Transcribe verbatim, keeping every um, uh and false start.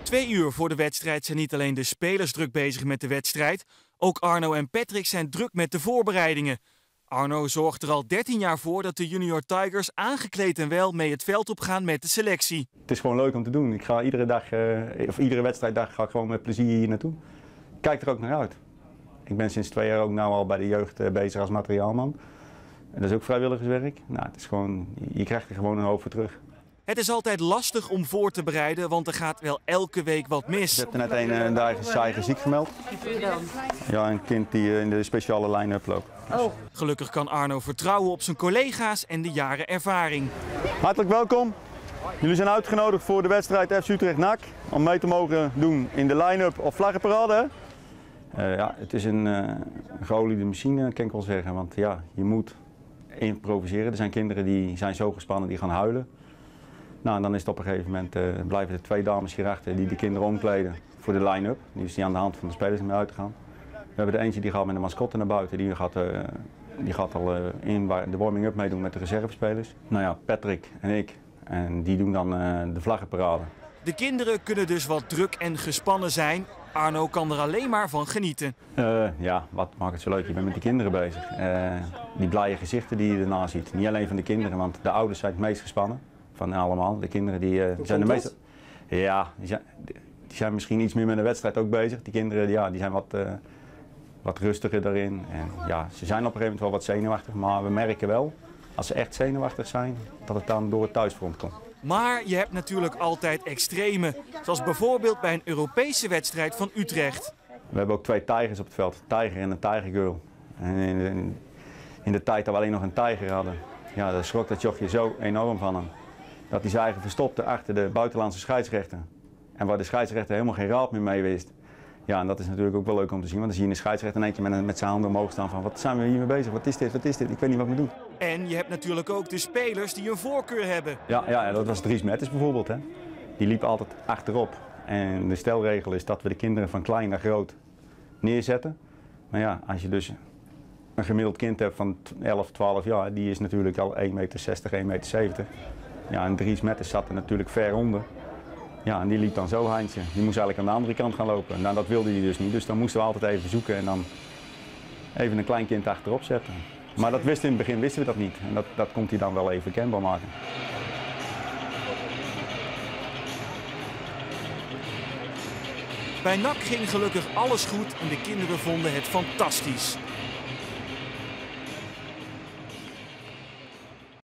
Twee uur voor de wedstrijd zijn niet alleen de spelers druk bezig met de wedstrijd. Ook Arno en Patrick zijn druk met de voorbereidingen. Arno zorgt er al dertien jaar voor dat de Junior Tigers aangekleed en wel mee het veld op gaan met de selectie. Het is gewoon leuk om te doen. Ik ga iedere dag, uh, of iedere wedstrijddag ga ik gewoon met plezier hier naartoe. Ik kijk er ook naar uit. Ik ben sinds twee jaar ook nou al bij de jeugd uh, bezig als materiaalman. En dat is ook vrijwilligerswerk. Nou, het is gewoon, je krijgt er gewoon een hoop voor terug. Het is altijd lastig om voor te bereiden, want er gaat wel elke week wat mis. Ik heb er net een uh, daar is ziek gemeld. Ja, een kind die uh, in de speciale line-up loopt. Oh. Gelukkig kan Arno vertrouwen op zijn collega's en de jaren ervaring. Hartelijk welkom. Jullie zijn uitgenodigd voor de wedstrijd F C Utrecht N A C. Om mee te mogen doen in de line-up of vlaggenparade. Uh, ja, het is een uh, geoliede machine, kan ik wel zeggen. Want ja, je moet improviseren. Er zijn kinderen die zijn zo gespannen, die gaan huilen. Nou, en dan is het op een gegeven moment, uh, blijven er twee dames hier achter die de kinderen omkleden voor de line-up. Die is die aan de hand van de spelers mee uit te gaan. We hebben er eentje die gaat met de mascotte naar buiten. Die gaat, uh, die gaat al uh, in de warming-up meedoen met de reservespelers. Nou ja, Patrick en ik. En die doen dan uh, de vlaggenparade. De kinderen kunnen dus wat druk en gespannen zijn. Arno kan er alleen maar van genieten. Uh, ja, wat maakt het zo leuk? Je bent met die kinderen bezig. Uh, die blije gezichten die je erna ziet. Niet alleen van de kinderen, want de ouders zijn het meest gespannen. Van allemaal. De kinderen die, uh, die zijn de meeste. Ja, die zijn, die zijn misschien iets meer met de wedstrijd ook bezig. Die kinderen ja, die zijn wat, uh, wat rustiger daarin. En ja, ze zijn op een gegeven moment wel wat zenuwachtig, maar we merken wel, als ze echt zenuwachtig zijn, dat het dan door het thuisfront komt. Maar je hebt natuurlijk altijd extreme, zoals bijvoorbeeld bij een Europese wedstrijd van Utrecht. We hebben ook twee tijgers op het veld, een tijger en een tijgergirl. En in de, in de tijd dat we alleen nog een tijger hadden, ja, daar schrok dat jochje zo enorm van hem. Dat hij zijn eigen verstopte achter de buitenlandse scheidsrechter. En waar de scheidsrechter helemaal geen raad meer mee wist. Ja, en dat is natuurlijk ook wel leuk om te zien, want dan zie je een scheidsrechter in één keer met, met zijn handen omhoog staan van wat zijn we hiermee bezig, wat is dit, wat is dit, ik weet niet wat we doen. En je hebt natuurlijk ook de spelers die een voorkeur hebben. Ja, ja dat was Dries Metters bijvoorbeeld. Hè. Die liep altijd achterop. En de stelregel is dat we de kinderen van klein naar groot neerzetten. Maar ja, als je dus een gemiddeld kind hebt van elf, twaalf jaar, die is natuurlijk al één meter zestig, één meter zeventig. Ja, en Dries Metters zat er natuurlijk ver onder. Ja, en die liep dan zo Heintje. Die moest eigenlijk aan de andere kant gaan lopen. Nou, dat wilde hij dus niet. Dus dan moesten we altijd even zoeken en dan even een klein kind achterop zetten. Maar dat wisten in het begin wisten we dat niet. En dat, dat komt hij dan wel even kenbaar maken. Bij N A C ging gelukkig alles goed en de kinderen vonden het fantastisch.